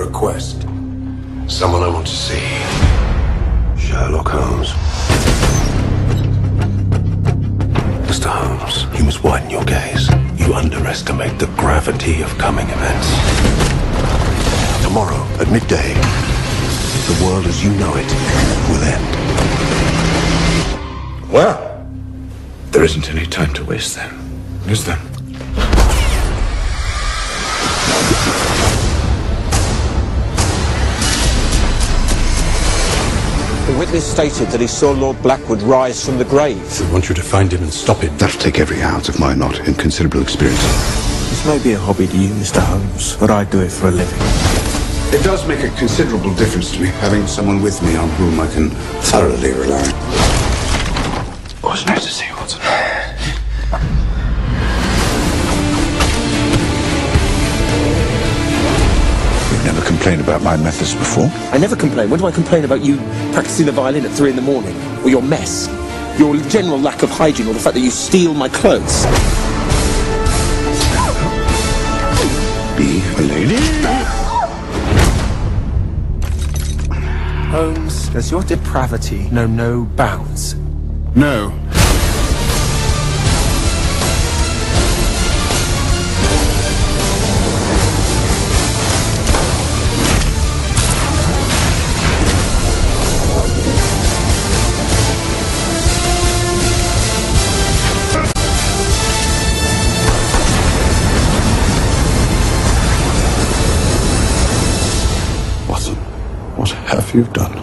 request? Someone I want to see. Sherlock Holmes. Mr. Holmes, you must widen your gaze. You underestimate the gravity of coming events. Tomorrow, at midday, the world as you know it will end. Well, there isn't any time to waste then, is there? The witness stated that he saw Lord Blackwood rise from the grave. I want you to find him and stop him. That'll take every ounce of my not inconsiderable experience. This may be a hobby to you, Mr. Holmes, but I do it for a living. It does make a considerable difference to me, having someone with me on whom I can thoroughly rely. It was nice to see you, Wattson. You've never complained about my methods before? I never complain. When do I complain about you practicing the violin at 3 in the morning? Or your mess? Your general lack of hygiene, or the fact that you steal my clothes? Be a lady? Holmes, does your depravity know no bounds? No. Wattson, what have you done?